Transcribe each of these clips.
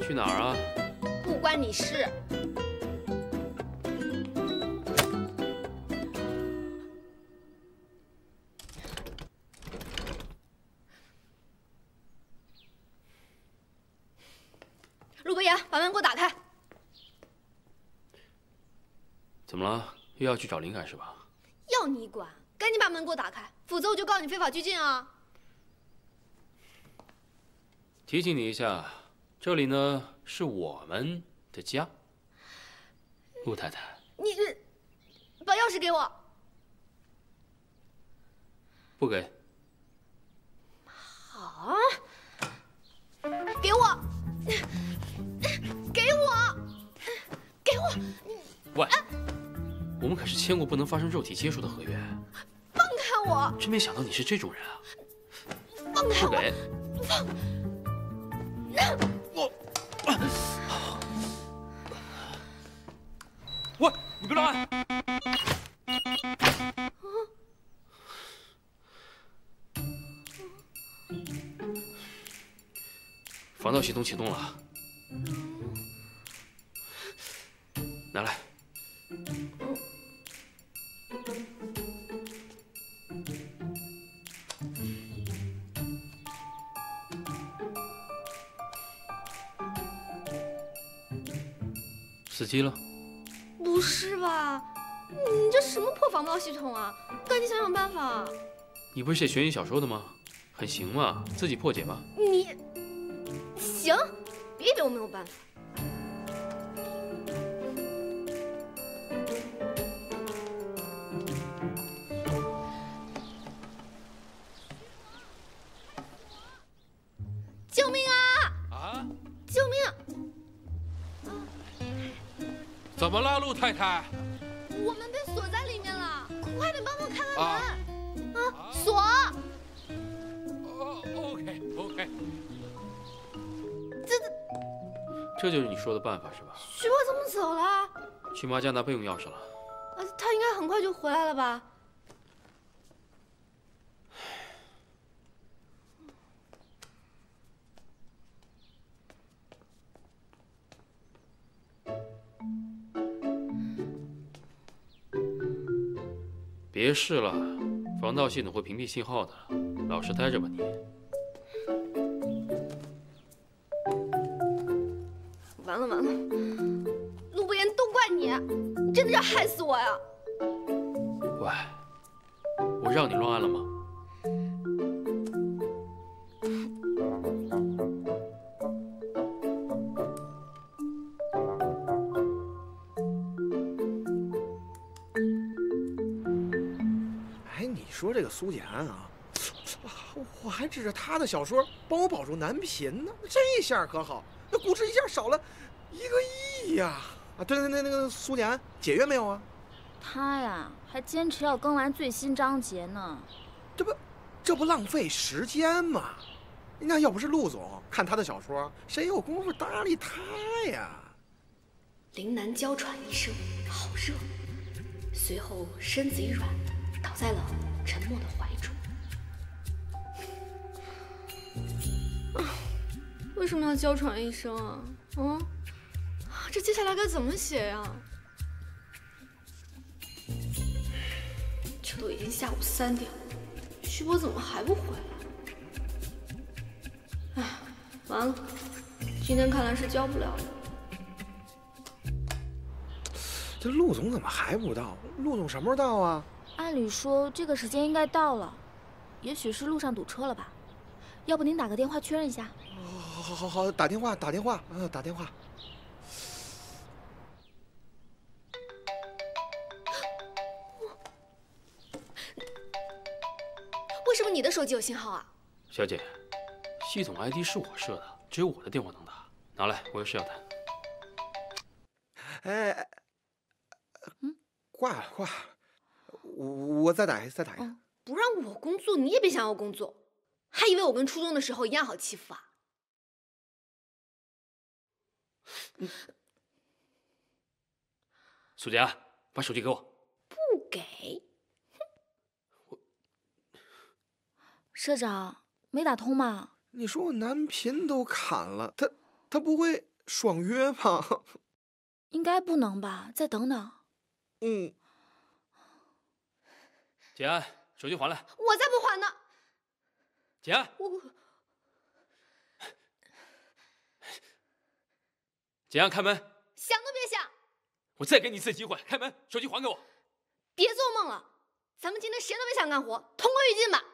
去哪儿啊？ 不关你事。陆博言，把门给我打开。 怎么了？又要去找灵感是吧？ 要你管！赶紧把门给我打开，否则我就告你非法拘禁啊！ 提醒你一下，这里呢是我们的家。陆太太， 你这把钥匙给我。 不给。 好，给我，给我，给我！ 喂，我们可是签过不能发生肉体接触的合约。 放开我！ 真没想到你是这种人啊！ 放开我！ 不给。 放！ 喂，你别乱按！防盗系统启动了，拿来。死机了？ 不是吧？你这什么破防盗系统啊？赶紧想想办法！ 你不是写悬疑小说的吗？很行嘛，自己破解吧。 你行，别以为我没有办法。救命啊！ 啊！ 救命！ 怎么了，陆太太？ 我们被锁在里面了，快点帮我开开门！啊，锁！ 哦 ，OK。 这就是你说的办法是吧？ 徐博怎么走了？ 去妈家拿备用钥匙了。 他应该很快就回来了吧？ 别试了，防盗系统会屏蔽信号的。老实待着吧你。 完了，陆博言，都怪你！你真的要害死我呀！ 喂，我让你乱按了吗？ 说这个苏简啊，我还指着他的小说帮我保住男频呢，这下可好，那估值一下少了1个亿呀！啊，对，那个苏简解约没有啊？ 他呀，还坚持要更完最新章节呢。 这不浪费时间吗？那要不是陆总看他的小说，谁有功夫搭理他呀？ 林楠娇喘一声，好热，随后身子一软，倒在了沉默的怀中。为什么要娇喘一声啊？这接下来该怎么写呀？这都已经下午3点了，徐博怎么还不回来？哎，完了，今天看来是交不了了。 这陆总怎么还不到？陆总什么时候到啊？ 按理说这个时间应该到了，也许是路上堵车了吧？要不您打个电话确认一下？ 好，打电话，打电话。 为什么你的手机有信号啊？ 小姐，系统 ID 是我设的，只有我的电话能打。拿来，我有事要谈。 哎，挂了，我再打一个。 不让我工作，你也别想要工作，还以为我跟初中的时候一样好欺负啊？ 苏佳，把手机给我。 不给。 社长没打通吗？ 你说我男频都砍了，他不会爽约吧？ 应该不能吧？再等等。 嗯。 简安，手机还来。 我才不还呢！ 简安，简安，开门！ 想都别想！ 我再给你一次机会，开门，手机还给我！ 别做梦了，咱们今天谁都别想干活，同归于尽吧！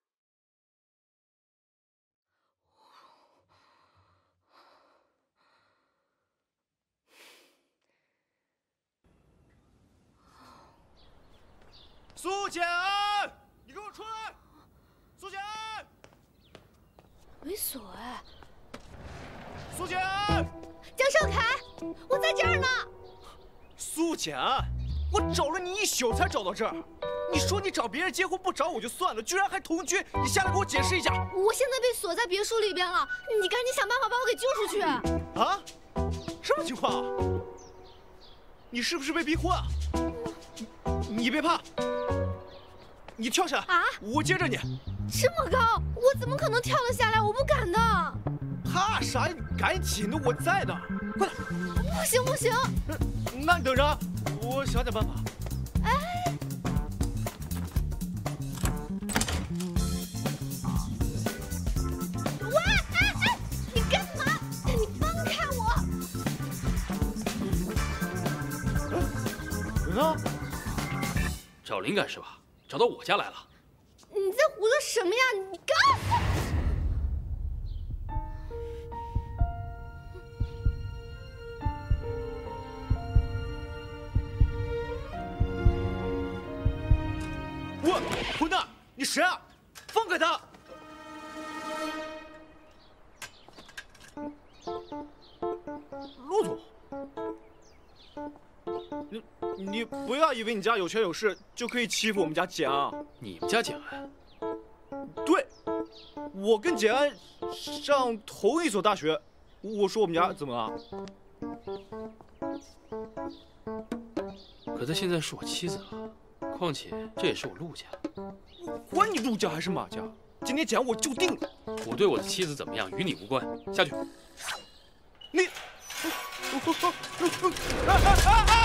苏简安，你给我出来！苏简安， 没锁哎。 苏简安， 江少凯，我在这儿呢。 苏简安，我找了你1宿才找到这儿。你说你找别人结婚不找我就算了，居然还同居，你下来给我解释一下。 我现在被锁在别墅里边了，你赶紧想办法把我给救出去。 啊？什么情况啊？你是不是被逼婚啊？你别怕。你跳下来啊！我接着你。 这么高，我怎么可能跳得下来？我不敢的。 怕啥呀？你赶紧的，我在呢，快点！ 不行不行， 那你等着，我想点办法。 哎，喂，哎，你干嘛？你放开我！ 人呢？ 找灵感是吧？找到我家来了。 你在胡说什么呀？你告诉我！混蛋！你谁啊？放开他！陆总，你不要以为你家有权有势就可以欺负我们家简安啊！ 你们家简安？ 对，我跟简安上同一所大学。我说我们家怎么了？ 可她现在是我妻子了，况且这也是我陆家。 管你陆家还是马家，今天简安我就定了。 我对我的妻子怎么样与你无关，下去。 你。